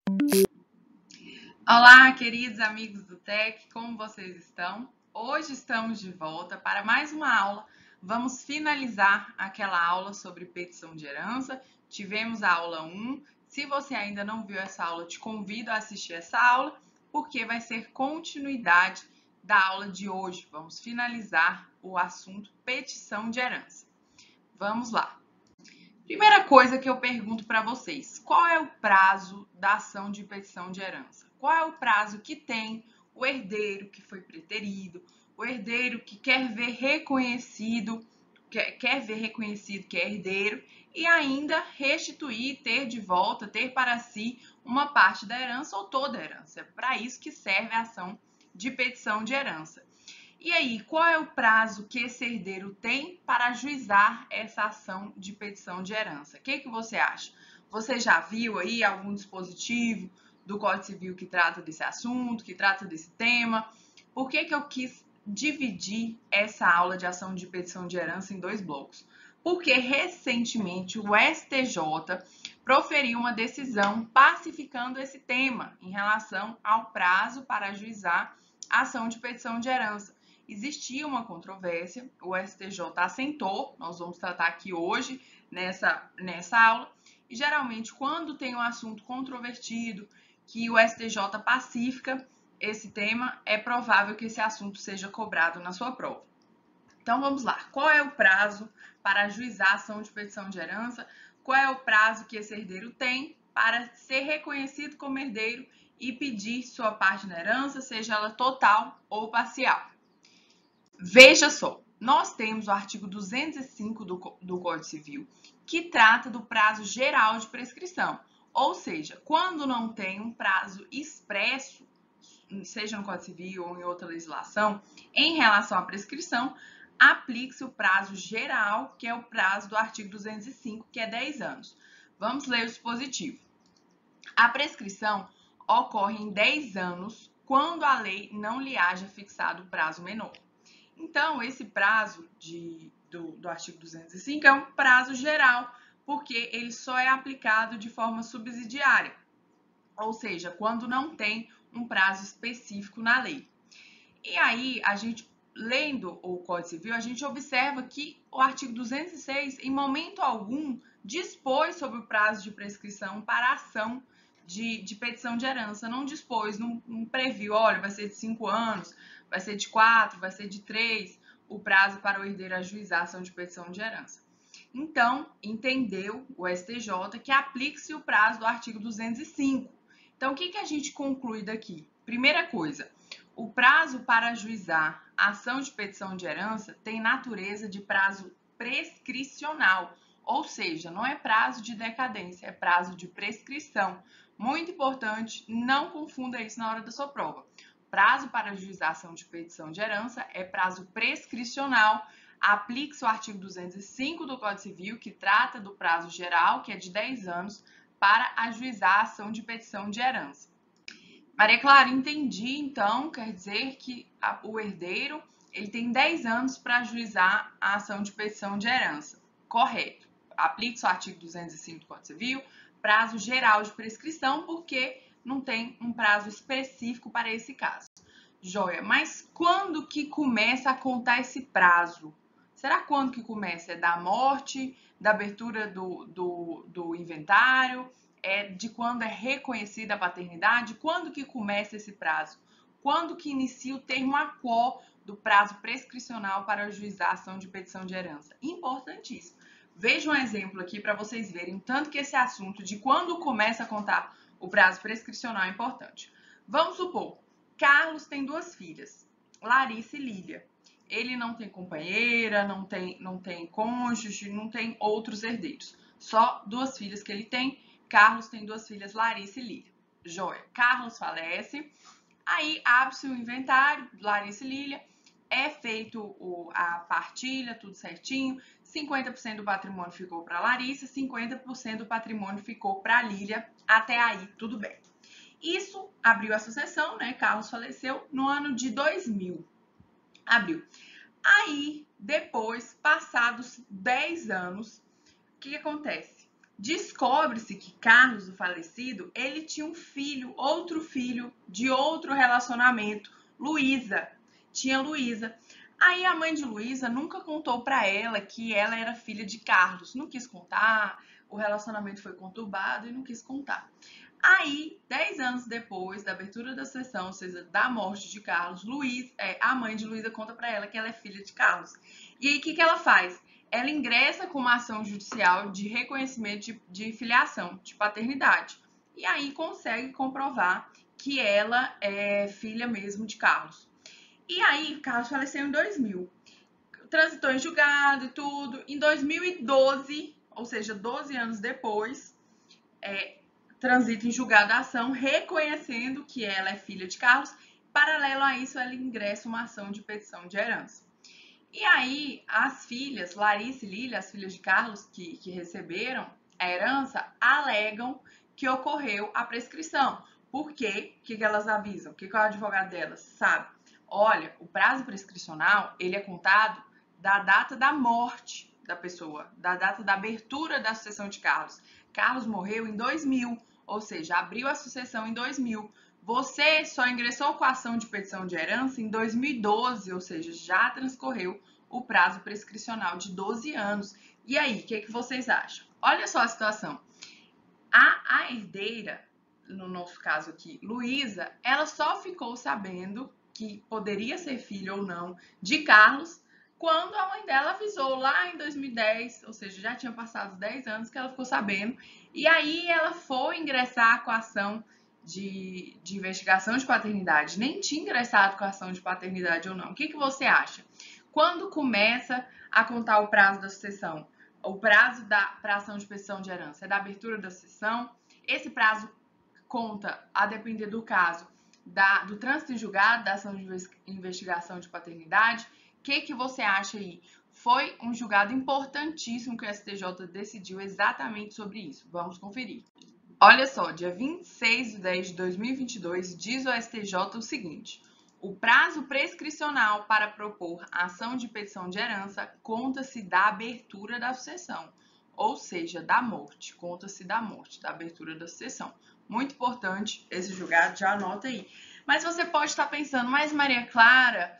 Olá, queridos amigos do TEC, como vocês estão? Hoje estamos de volta para mais uma aula. Vamos finalizar aquela aula sobre petição de herança. Tivemos a aula 1. Se você ainda não viu essa aula, te convido a assistir essa aula, porque vai ser continuidade da aula de hoje. Vamos finalizar o assunto petição de herança. Vamos lá. Primeira coisa que eu pergunto para vocês, qual é o prazo da ação de petição de herança? Qual é o prazo que tem o herdeiro que foi preterido, o herdeiro que quer ver reconhecido que é herdeiro e ainda restituir, ter de volta, ter para si uma parte da herança ou toda a herança. É para isso que serve a ação de petição de herança. E aí, qual é o prazo que esse herdeiro tem para ajuizar essa ação de petição de herança? O que você acha? Você já viu aí algum dispositivo do Código Civil que trata desse assunto, que trata desse tema? Por que eu quis dividir essa aula de ação de petição de herança em dois blocos? Porque recentemente o STJ proferiu uma decisão pacificando esse tema em relação ao prazo para ajuizar a ação de petição de herança. Existia uma controvérsia, o STJ assentou, nós vamos tratar aqui hoje nessa aula, e geralmente quando tem um assunto controvertido, que o STJ pacifica esse tema, é provável que esse assunto seja cobrado na sua prova. Então vamos lá, qual é o prazo para ajuizar a ação de petição de herança? Qual é o prazo que esse herdeiro tem para ser reconhecido como herdeiro e pedir sua parte na herança, seja ela total ou parcial? Veja só, nós temos o artigo 205 do Código Civil, que trata do prazo geral de prescrição. Ou seja, quando não tem um prazo expresso, seja no Código Civil ou em outra legislação, em relação à prescrição, aplique-se o prazo geral, que é o prazo do artigo 205, que é 10 anos. Vamos ler o dispositivo. A prescrição ocorre em 10 anos quando a lei não lhe haja fixado prazo menor. Então, esse prazo do artigo 205 é um prazo geral, porque ele só é aplicado de forma subsidiária, ou seja, quando não tem um prazo específico na lei. E aí, a gente, lendo o Código Civil, a gente observa que o artigo 206, em momento algum, dispôs sobre o prazo de prescrição para a ação de petição de herança. Não dispôs, não previu, olha, vai ser de 5 anos, vai ser de 4, vai ser de 3, o prazo para o herdeiro ajuizar a ação de petição de herança. Então, entendeu o STJ que aplique-se o prazo do artigo 205. Então, o que a gente conclui daqui? Primeira coisa, o prazo para ajuizar a ação de petição de herança tem natureza de prazo prescricional, ou seja, não é prazo de decadência, é prazo de prescrição. Muito importante, não confunda isso na hora da sua prova. Prazo para ajuizar a ação de petição de herança é prazo prescricional. Aplique-se o artigo 205 do Código Civil, que trata do prazo geral, que é de 10 anos, para ajuizar a ação de petição de herança. Maria Clara, entendi, então, quer dizer que o herdeiro ele tem 10 anos para ajuizar a ação de petição de herança. Correto. Aplique-se o artigo 205 do Código Civil, prazo geral de prescrição, porque não tem um prazo específico para esse caso. Joia, mas quando que começa a contar esse prazo? Será quando que começa? É da morte, da abertura do inventário? É de quando é reconhecida a paternidade? Quando que começa esse prazo? Quando que inicia o termo a quo do prazo prescricional para ajuizar a ação de petição de herança? Importantíssimo. Veja um exemplo aqui para vocês verem o tanto que esse assunto de quando começa a contar o prazo prescricional é importante. Vamos supor, Carlos tem 2 filhas, Larissa e Lília. Ele não tem companheira, não tem cônjuge, não tem outros herdeiros. Só 2 filhas que ele tem. Carlos tem 2 filhas, Larissa e Lília. Joia. Carlos falece, aí abre-se o inventário, Larissa e Lília, é feito a partilha, tudo certinho. 50% do patrimônio ficou para Larissa, 50% do patrimônio ficou para Lília. Até aí, tudo bem. Isso abriu a sucessão, né? Carlos faleceu no ano de 2000. Abriu. Aí, depois, passados 10 anos, o que acontece? Descobre-se que Carlos, o falecido, ele tinha um filho, outro filho de outro relacionamento, Luísa. Tinha Luísa. Aí a mãe de Luísa nunca contou para ela que ela era filha de Carlos. Não quis contar, o relacionamento foi conturbado e não quis contar. Aí, 10 anos depois da abertura da sessão, ou seja, da morte de Carlos, a mãe de Luísa conta para ela que ela é filha de Carlos. E aí, o que ela faz? Ela ingressa com uma ação judicial de reconhecimento de filiação, de paternidade. E aí consegue comprovar que ela é filha mesmo de Carlos. E aí, Carlos faleceu em 2000. Transitou em julgado e tudo. Em 2012, ou seja, 12 anos depois, transita em julgado a ação, reconhecendo que ela é filha de Carlos. Paralelo a isso, ela ingressa uma ação de petição de herança. E aí, as filhas, Larissa e Lília, as filhas de Carlos, que receberam a herança, alegam que ocorreu a prescrição. Por quê? O que elas avisam? O que o advogado delas sabe? Olha, o prazo prescricional, ele é contado da data da morte da pessoa, da data da abertura da sucessão de Carlos. Carlos morreu em 2000, ou seja, abriu a sucessão em 2000. Você só ingressou com a ação de petição de herança em 2012, ou seja, já transcorreu o prazo prescricional de 12 anos. E aí, o que vocês acham? Olha só a situação. A herdeira, no nosso caso aqui, Luísa, ela só ficou sabendo que poderia ser filha ou não de Carlos quando a mãe dela avisou lá em 2010, ou seja, já tinha passado 10 anos que ela ficou sabendo. E aí ela foi ingressar com a ação de investigação de paternidade. Nem tinha ingressado com a ação de paternidade ou não. O que você acha? Quando começa a contar o prazo da sucessão? O prazo para ação de petição de herança é da abertura da sucessão. Esse prazo conta, a depender do caso, do trânsito em julgado, da ação de investigação de paternidade. O que você acha aí? Foi um julgado importantíssimo que o STJ decidiu exatamente sobre isso. Vamos conferir. Olha só, dia 26 de 10 de 2022, diz o STJ o seguinte: o prazo prescricional para propor a ação de petição de herança conta-se da abertura da sucessão, ou seja, da morte. Conta-se da morte, da abertura da sucessão. Muito importante esse julgado, já anota aí. Mas você pode estar pensando, mas Maria Clara,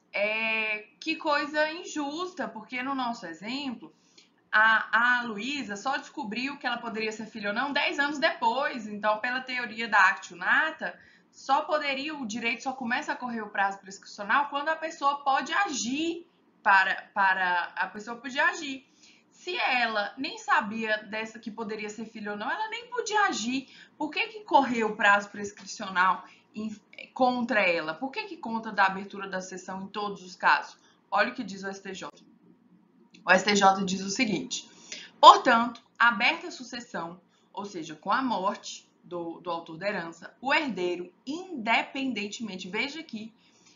que coisa injusta, porque no nosso exemplo, a Luísa só descobriu que ela poderia ser filha ou não 10 anos depois. Então, pela teoria da actio nata, o direito só começa a correr o prazo prescricional quando a pessoa pode agir a pessoa podia agir. Se ela nem sabia dessa que poderia ser filha ou não, ela nem podia agir. Por que correu o prazo prescricional contra ela? Por que conta da abertura da sessão em todos os casos? Olha o que diz o STJ. O STJ diz o seguinte: portanto, aberta a sucessão, ou seja, com a morte do autor da herança, o herdeiro, independentemente, veja aqui,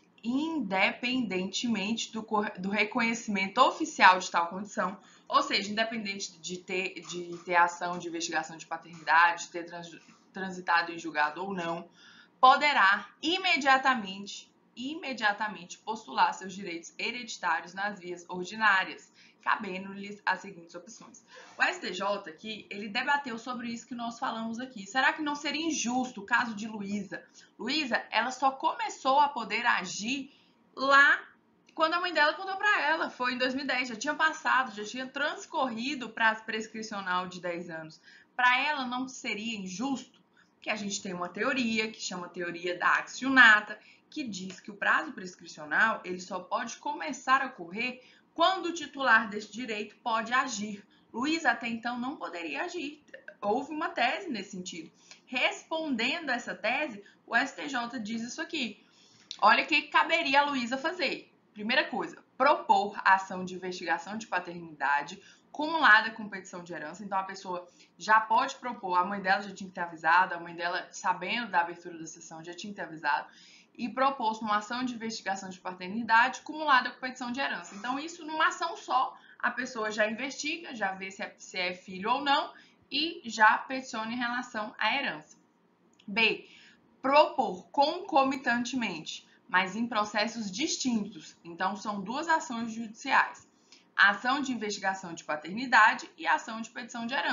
independentemente do reconhecimento oficial de tal condição, ou seja, independente de ter ação de investigação de paternidade, de ter transitado em julgado ou não, poderá imediatamente postular seus direitos hereditários nas vias ordinárias, cabendo-lhes as seguintes opções. O STJ aqui, ele debateu sobre isso que nós falamos aqui. Será que não seria injusto o caso de Luísa? Luísa, ela só começou a poder agir lá quando a mãe dela contou para ela. Foi em 2010, já tinha passado, já tinha transcorrido o prazo prescricional de 10 anos. Para ela não seria injusto? Que a gente tem uma teoria que chama teoria da actio nata, que diz que o prazo prescricional ele só pode começar a ocorrer quando o titular desse direito pode agir. Luísa até então não poderia agir. Houve uma tese nesse sentido. Respondendo a essa tese, o STJ diz isso aqui. Olha o que caberia a Luísa fazer. Primeira coisa, propor a ação de investigação de paternidade cumulada com petição de herança. Então, a pessoa já pode propor, a mãe dela já tinha que ter avisado, a mãe dela, sabendo da abertura da sessão, já tinha que ter avisado, e propôs uma ação de investigação de paternidade cumulada com petição de herança. Então, isso numa ação só, a pessoa já investiga, já vê se é filho ou não e já peticiona em relação à herança. B. Propor concomitantemente, mas em processos distintos. Então, são duas ações judiciais. A ação de investigação de paternidade e a ação de petição de herança.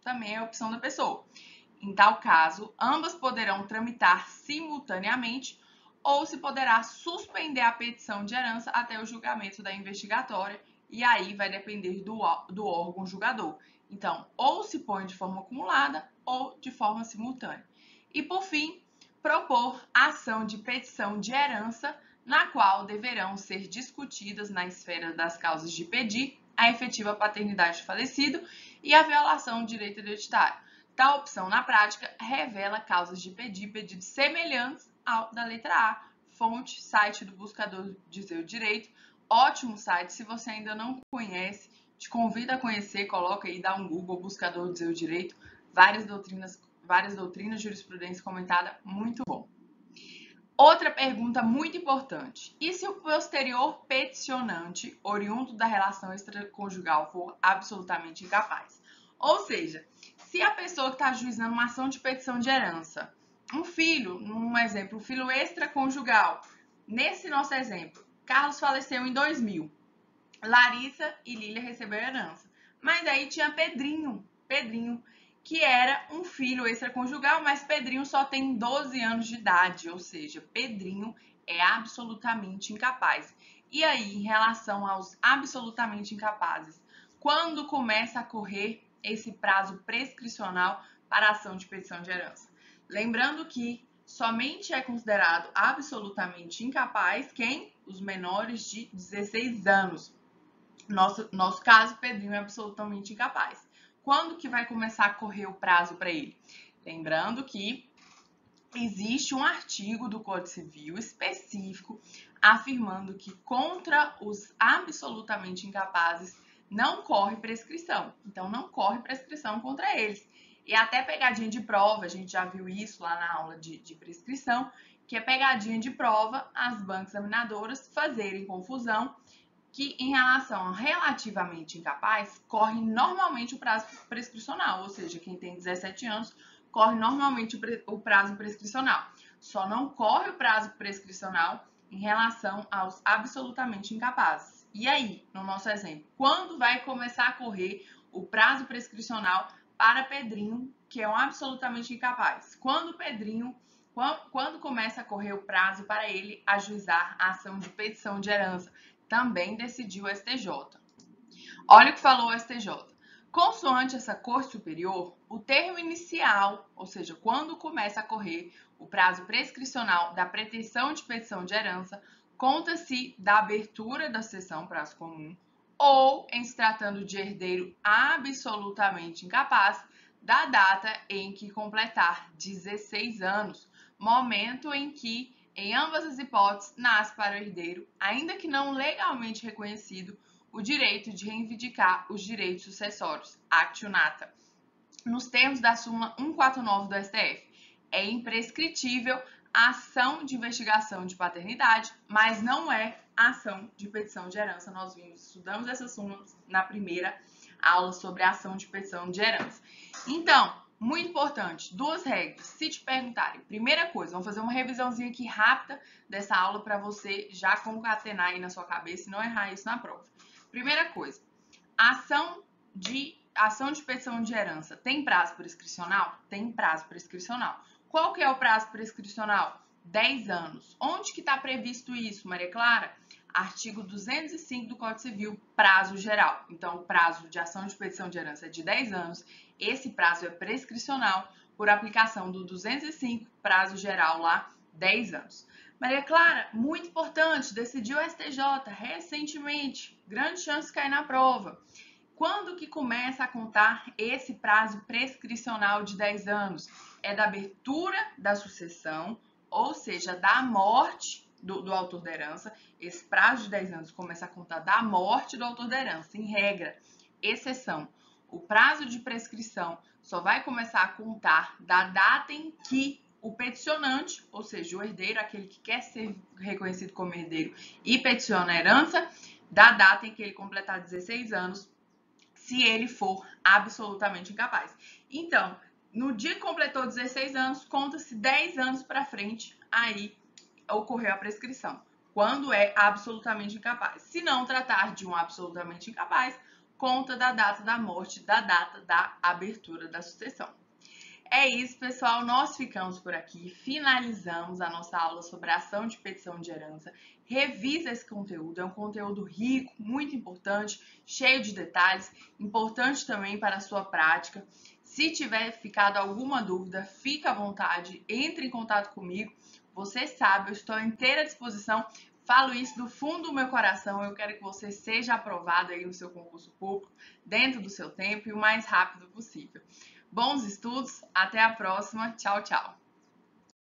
também é a opção da pessoa. Em tal caso, ambas poderão tramitar simultaneamente ou se poderá suspender a petição de herança até o julgamento da investigatória, e aí vai depender do órgão julgador. Então, ou se põe de forma acumulada ou de forma simultânea. E, por fim, propor ação de petição de herança, na qual deverão ser discutidas na esfera das causas de pedir a efetiva paternidade do falecido e a violação do direito hereditário. Tal opção, na prática, revela causas de pedidos semelhantes ao da letra A. Fonte, site do Buscador de Seu Direito. Ótimo site, se você ainda não conhece, te convido a conhecer, coloca aí, dá um Google, Buscador de Seu Direito. Várias doutrinas, jurisprudência comentada, muito bom. Outra pergunta muito importante. E se o posterior peticionante, oriundo da relação extraconjugal, for absolutamente incapaz? Ou seja, se a pessoa que está ajuizando uma ação de petição de herança, um filho, num exemplo, um filho extraconjugal, nesse nosso exemplo, Carlos faleceu em 2000, Larissa e Lília receberam herança, mas aí tinha Pedrinho, que era um filho extraconjugal, mas Pedrinho só tem 12 anos de idade, ou seja, Pedrinho é absolutamente incapaz. E aí, em relação aos absolutamente incapazes, quando começa a correr esse prazo prescricional para a ação de petição de herança? Lembrando que somente é considerado absolutamente incapaz quem? Os menores de 16 anos. Nosso caso, Pedrinho é absolutamente incapaz. Quando que vai começar a correr o prazo para ele? Lembrando que existe um artigo do Código Civil específico afirmando que contra os absolutamente incapazes não corre prescrição. Então, não corre prescrição contra eles. E até pegadinha de prova, a gente já viu isso lá na aula de prescrição, que é pegadinha de prova as bancas examinadoras fazerem confusão que em relação a relativamente incapaz, corre normalmente o prazo prescricional, ou seja, quem tem 17 anos corre normalmente o prazo prescricional. Só não corre o prazo prescricional em relação aos absolutamente incapazes. E aí, no nosso exemplo, quando vai começar a correr o prazo prescricional para Pedrinho, que é um absolutamente incapaz? Quando começa a correr o prazo para ele ajuizar a ação de petição de herança? Também decidiu o STJ. Olha o que falou o STJ. Consoante essa Corte Superior, o termo inicial, ou seja, quando começa a correr o prazo prescricional da pretensão de petição de herança, conta-se da abertura da sessão prazo comum ou, em se tratando de herdeiro absolutamente incapaz, da data em que completar 16 anos, momento em que, em ambas as hipóteses, nasce para o herdeiro, ainda que não legalmente reconhecido, o direito de reivindicar os direitos sucessórios, actio nata. Nos termos da súmula 149 do STF, é imprescritível a ação de investigação de paternidade, mas não é a ação de petição de herança. Nós estudamos essas súmulas na primeira aula sobre a ação de petição de herança. Então, muito importante, duas regras. Se te perguntarem, primeira coisa, vamos fazer uma revisãozinha aqui rápida dessa aula para você já concatenar aí na sua cabeça e não errar isso na prova. Primeira coisa, ação de petição de herança tem prazo prescricional? Tem prazo prescricional. Qual que é o prazo prescricional? 10 anos. Onde que está previsto isso, Maria Clara? Artigo 205 do Código Civil, prazo geral. Então, o prazo de ação de petição de herança é de 10 anos. Esse prazo é prescricional por aplicação do 205, prazo geral lá, 10 anos. Maria Clara, muito importante, decidiu o STJ recentemente. Grande chance de cair na prova. Quando que começa a contar esse prazo prescricional de 10 anos? É da abertura da sucessão, ou seja, da morte do autor da herança. Esse prazo de 10 anos começa a contar da morte do autor da herança. Em regra, exceção, o prazo de prescrição só vai começar a contar da data em que o peticionante, ou seja, o herdeiro, aquele que quer ser reconhecido como herdeiro e peticiona a herança, da data em que ele completar 16 anos, se ele for absolutamente incapaz. Então, no dia que completou 16 anos, conta-se 10 anos para frente, aí ocorreu a prescrição, quando é absolutamente incapaz. Se não tratar de um absolutamente incapaz, conta da data da morte, da data da abertura da sucessão. É isso, pessoal. Nós ficamos por aqui. Finalizamos a nossa aula sobre a ação de petição de herança. Revisa esse conteúdo. É um conteúdo rico, muito importante, cheio de detalhes, importante também para a sua prática. Se tiver ficado alguma dúvida, fica à vontade, entre em contato comigo. Você sabe, eu estou à inteira disposição. Falo isso do fundo do meu coração. Eu quero que você seja aprovado aí no seu concurso público, dentro do seu tempo e o mais rápido possível. Bons estudos, até a próxima. Tchau, tchau.